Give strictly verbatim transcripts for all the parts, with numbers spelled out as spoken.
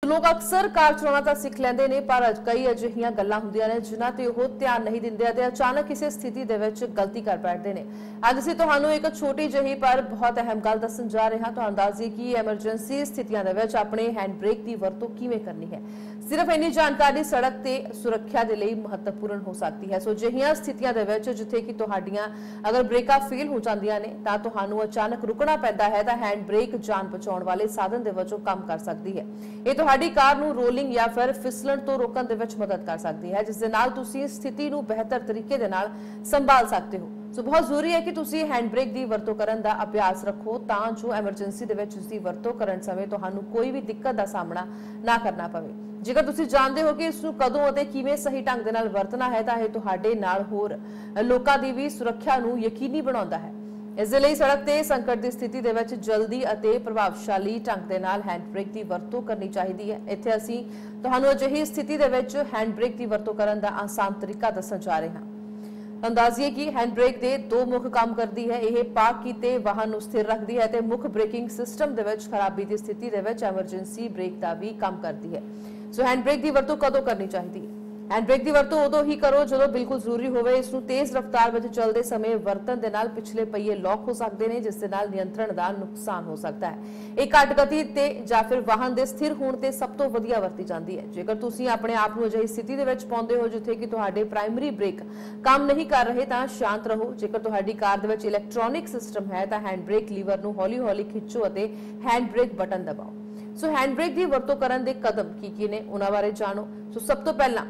लोग अक्सर कार चलाना तो सीख लेंदे ने पर कई अजिहियां गल्लां हुंदियां ने जिन्हां ते ओह ध्यान नहीं दिंदे ते अचानक किसी स्थिति दे विच गलती कर बैठदे ने। अज असीं तुहानूं एक छोटी जही पर बहुत अहम गल दस्सण जा रहे हां। तुहानूं दस दईए कि एमरजेंसी स्थितियां दे विच अपने हैंड ब्रेक की वरतों किवें करनी है। सिर्फ इन्नी जानकारी सड़क ते सुरक्षा दे लई महत्वपूर्ण हो सकती है। सो अजिहियां स्थितियां दे विच जिथे कि तुहाडीआं अगर ब्रेकां फेल हो जांदियां ने तां तुहानूं अचानक रुकना पैंदा है तां हैंड ब्रेक जान बचाउण वाले साधन दे वजों काम कर सकदी है। ये तुहाडी कार नूं रोलिंग या फिर फिसलण तो रोकण दे विच मदद कर सकती है, जिस दे नाल तुसीं स्थिति नूं बेहतर तरीके दे नाल संभाल सकते हो। सो बहुत जरूरी है कि तुसीं हैंड ब्रेक दी वरतों करन दा अभ्यास रखो तां जो एमरजेंसी दे विच इसदी वरतों करन समय तुहानूं कोई भी दिक्कत दा सामना ना करना पवे। जेकर तुसीं जाणदे हो कि इस नूं कदों अते किवें सही ढंग दे नाल वरतना है तां इह तुहाडे नाल होर लोकां दी भी सुरक्षा नूं यकीनी बनाउंदा है। इस दे लई सड़क ते संकट दी स्थिति दे विच जल्दी अते प्रभावशाली ढंग दे नाल हैंड ब्रेक दी वरतों करनी चाहिदी है। इत्थे असीं तुहानूं अजिही स्थिति दे विच हैंड ब्रेक दी वरतों करन दा आसान तरीका दस्सण जा रहे हां। अंदाजिए कि हैंड ब्रेक दे दो मुख काम करती है। यह पार्क कीते वाहन नूं स्थिर रखती है ते मुख ब्रेकिंग सिस्टम दे विच खराबी दी स्थिति दे विच एमरजेंसी ब्रेक दा भी काम करती है। सो हैंड ब्रेक दी वरतों कदों करनी चाहिदी है? हैंड ब्रेक की वरतों उदों ही करो जदों बिल्कुल जरूरी होवे। इस नूं तेज रफ्तार विच चलदे समय वरतन दे नाल पिछले पहिए लॉक हो सकते हैं, जिस दे नाल नियंत्रण दा नुकसान हो सकता है। एक घट गति ते जां फिर वाहन दे स्थिर होण ते सब तो वधिया वरती जाती है। जेकर तुसीं अपने आप नूं अजिही स्थिति दे विच पाउंदे हो जिथे कि तुहाडे प्राइमरी ब्रेक काम नहीं कर रहे तां शांत रहो। जेकर तुहाडी कार दे विच इलैक्ट्रॉनिक सिस्टम है तां हैंड ब्रेक लीवर नूं हौली हौली खिच्चो अते हैंड ब्रेक बटन दबाओ। सो हैंड ब्रेक की वरतों करन दे कदम की की ने उन्हां बारे जाणो। सो सब तो पहला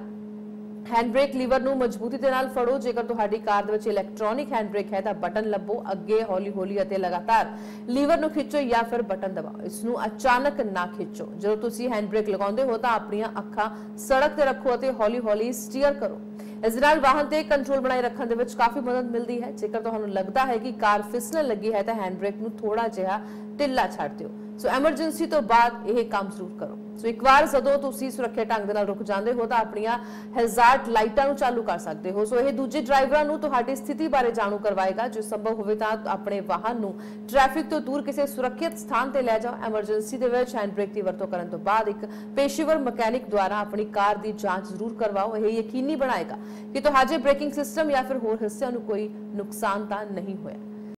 हैंड ब्रेक लीवर नूं मजबूती दे नाल फड़ो। जेकर तुहाडी कार दे विच इलैक्ट्रॉनिक हैंड ब्रेक है तां बटन लभो, अगे हौली हौली अते लगातार लीवर नूं खिच्चो या फिर बटन दबाओ। इस नूं अचानक ना खिच्चो। जदों तुसीं हैंड ब्रेक लगाउंदे हो तां अपणीआं अखां सड़क ते रखो अते हौली हौली स्टीयर करो। इस दे नाल वाहन ते कंट्रोल बनाए रखण दे विच काफी मदद मिलदी है। जेकर तुहानूं लगदा है कि कार फिसलण लगी है तां हैंड ब्रेक नूं थोड़ा जिहा ढिल्ला छड्ड दिओ। सो एमरजेंसी तो बाद यह काम जरूर करो। सो एक बार जदों तुसीं सुरक्षित ढंग दे नाल रुक जांदे हो तां अपणीआं हैज़ार्ड लाइटां नूं चालू कर सकते हो। सो यह दूजे ड्राइवरां नूं तुहाडी स्थिति बारे जाणू करवाएगा। जो संभव होवे तां अपने वाहन नूं ट्रैफिक तो दूर किसी सुरक्षित स्थान ते लै जाओ। एमरजेंसी दे विच हैंड ब्रेक की वरतों करन तो बाद एक पेशेवर मकैनिक द्वारा अपनी कार की जांच जरूर करवाओ। यह यकीनी बनाएगा कि तुहाडे ब्रेकिंग सिस्टम या फिर होर हिस्सिਆਂ ਨੂੰ कोई नुकसान तां नहीं होया।